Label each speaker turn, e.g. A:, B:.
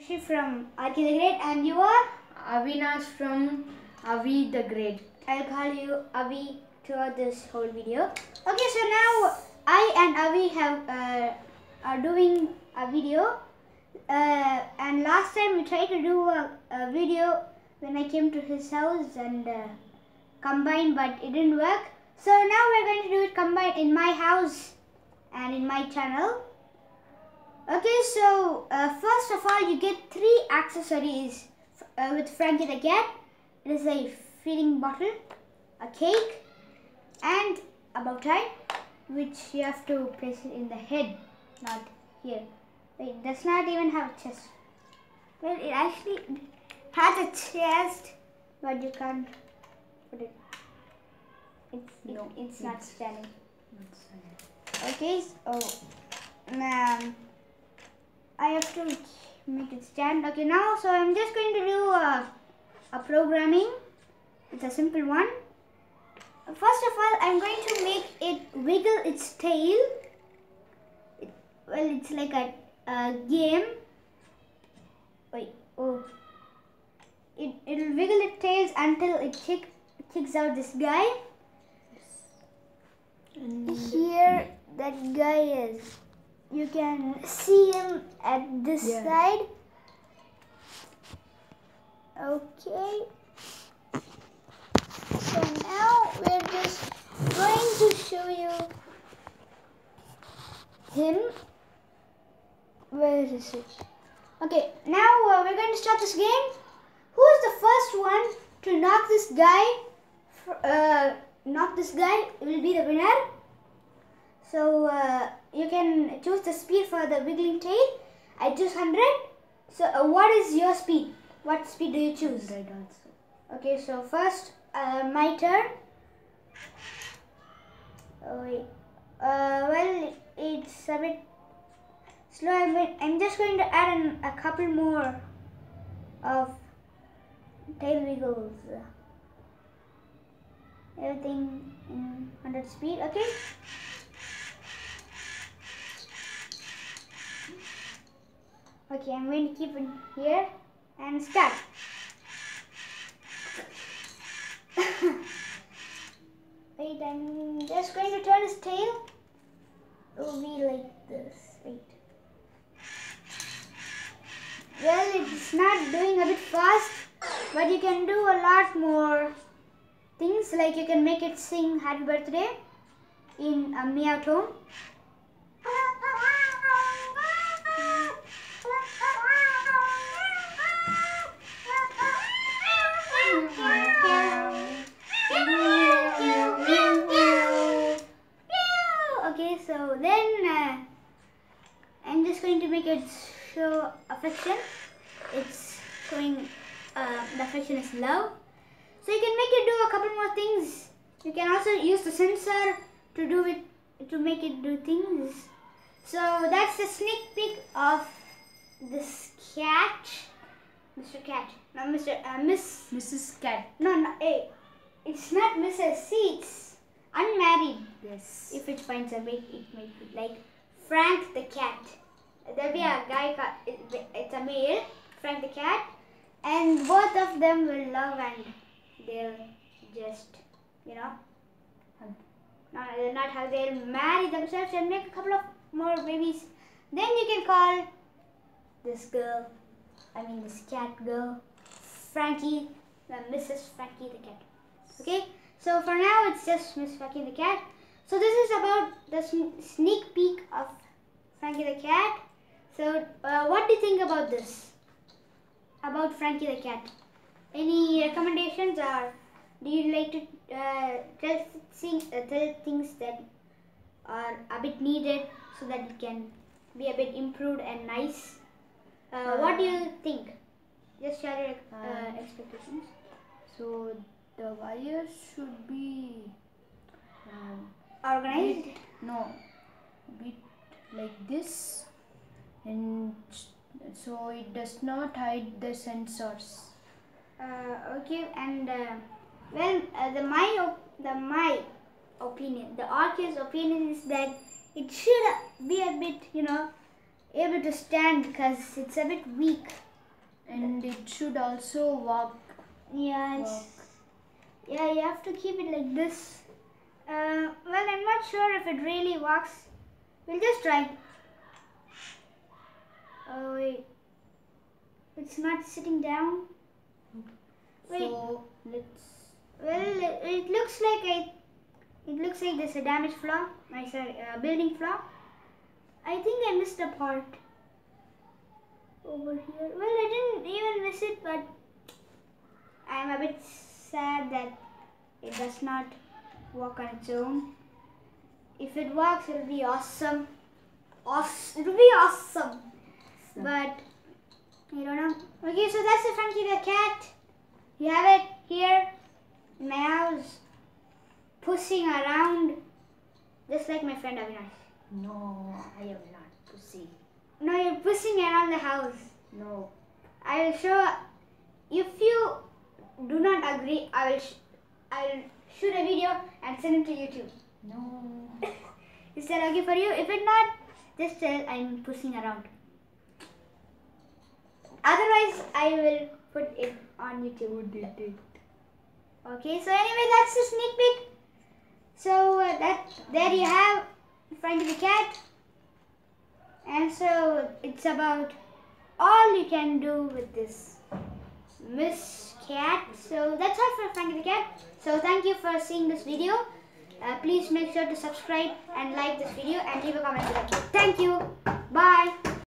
A: Rishi from Arki the Great, and you are?
B: Avinash from Avi the Great.
A: I'll call you Avi throughout this whole video. Okay, so now I and Avi are doing a video. And last time we tried to do a video when I came to his house and combined, but it didn't work. So now we're going to do it combined in my house and in my channel. Okay, so first of all, you get 3 accessories with Frankie the Cat. It is a feeding bottle, a cake, and a bow tie, which you have to place it in the head, not here. Wait, it does not even have a chest. Well, it actually has a chest, but you can't put it. It's not standing. Okay, so I have to make it stand. Okay, now so I'm just going to do a programming. It's a simple one. First of all, I'm going to make it wiggle its tail. Well, it's like a game. Wait, oh. It'll wiggle its tails until it kicks out this guy. And here that guy is. You can see him at this side. Okay. So now we're just going to show you him. Where is this? Okay, now we're going to start this game. Who is the first one to knock this guy? Will be the winner. So you can choose the speed for the wiggling tail. I choose 100. So what is your speed? What speed do you choose?
B: 100 also. Okay,
A: so first my turn. Oh wait. Well, it's a bit slow. I'm just going to add a couple more of tail wiggles. Everything in 100 speed. Okay. Okay, I'm going to keep it here and start. Wait, I'm just going to turn his tail. It will be like this. Wait. Well, it's not doing a bit fast, but you can do a lot more things, like you can make it sing happy birthday in a meow tone. Okay, so then I'm just going to make it show affection. It's showing the affection is love. So you can make it do a couple more things. You can also use the sensor to do it, to make it do things. So that's the sneak peek of this cat, Mr. Cat. No,
B: Mrs. Cat.
A: No, hey, it's not Mrs. See, it's unmarried.
B: Yes.
A: If it finds a mate, it may be like Frank the Cat. There'll be a guy called, it's a male, Frank the Cat, and both of them will love and they'll just, hug. No, they'll not hug, they'll marry themselves and make a couple of more babies. Then you can call this cat girl, Frankie, Mrs. Frankie the Cat. Okay, so for now it's just Miss Frankie the Cat. So this is about the sneak peek of Frankie the Cat. So what do you think about this? About Frankie the Cat? Any recommendations, or do you like to tell things that are a bit needed so that it can be a bit improved and nice? What do you think? Just share your expectations.
B: So the wires should be
A: organized?
B: Bit like this, and so it does not hide the sensors.
A: Okay, and my opinion, the Arki's opinion is that it should be a bit, able to stand, because it's a bit weak.
B: And it should also walk.
A: Yeah, yeah, you have to keep it like this. Well, I'm not sure if it really works. We'll just try. Oh wait, it's not sitting down. Wait.
B: So let's.
A: Well, it looks like there's a damaged flaw. Sorry, building flaw. I think I missed a part over here. Well, I didn't even miss it, but I'm a bit sad that it does not work on its own. If it works, it'll be awesome. It'll be awesome. But I don't know. Okay, so that's the Frankie the cat. You have it here in my house, pushing around, just like my friend Avinash.
B: No, I am not pussy.
A: No, you're pushing around the house.
B: No.
A: I will show. If you do not agree, I'll shoot a video and send it to YouTube.
B: No.
A: Is that okay for you? If it's not, just tell I'm pushing around. Otherwise, I will put it on YouTube. Okay, so anyway, that's the sneak peek. So there you have Frankie the cat. And so it's about all you can do with this Miss Cat. So that's all for Frankie the cat. So thank you for seeing this video. Please make sure to subscribe and like this video and leave a comment below. Thank you. Bye.